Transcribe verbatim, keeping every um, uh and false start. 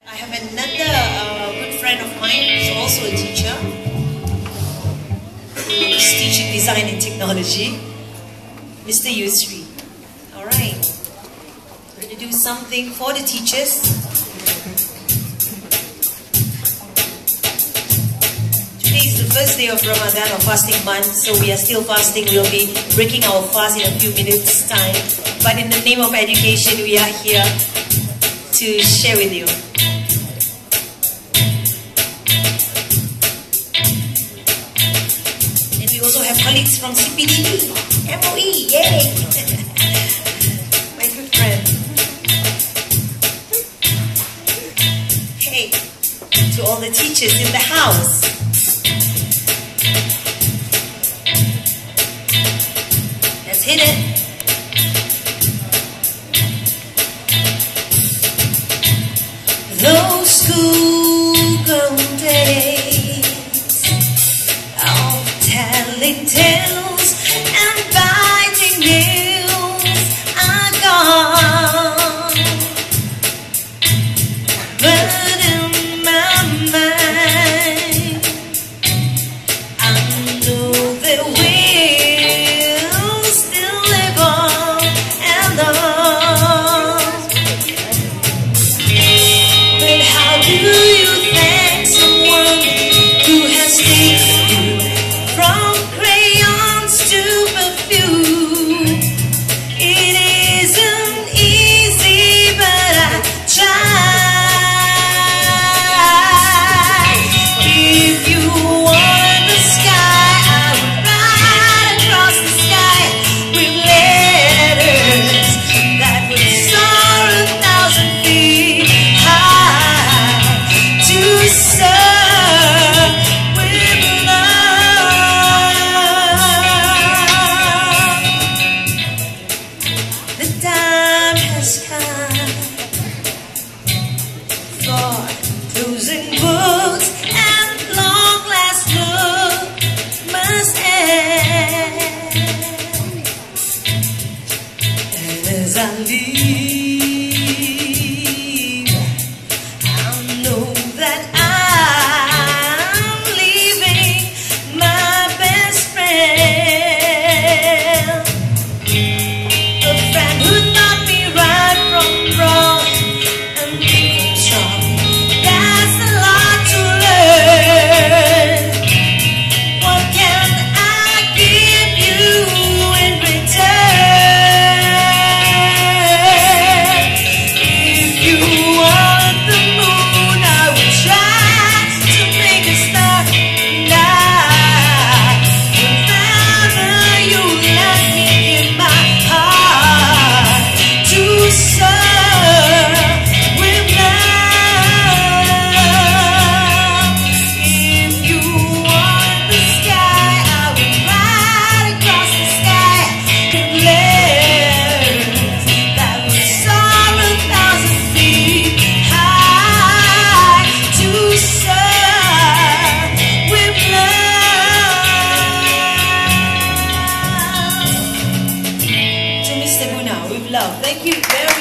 I have another uh, good friend of mine who's also a teacher. Who's teaching design and technology, Mister Yusri. Alright. We're going to do something for the teachers. Today is the first day of Ramadan, or fasting month, so we are still fasting. We'll be breaking our fast in a few minutes' time. But in the name of education, we are here to share with you. And we also have colleagues from C P D B, M O E, yay! My good friend. Hey, to all the teachers in the house. Let's hit it. Those schoolgirl days of telling tales and biting nails are gone, but in my mind I know that we'll still live on and on. Do you thank someone who has taken you from crayons to perfume? It isn't easy, but I try. If you want the sky, I would ride across the sky with letters that would soar a thousand feet high. To serve with love. The time has come for closing books, and long last look must end. And as I leave, that I'm leaving my best friend, a friend who taught me right from wrong and being strong. That's a lot to learn. What can I give you in return? If you want the moon, I will try to make a star. And I, whenever you let me in my heart, to serve with love. If you want the sky, I will ride across the sky with letters that will soar a thousand feet high. To serve with love. To Mister Buna, with love. Thank you very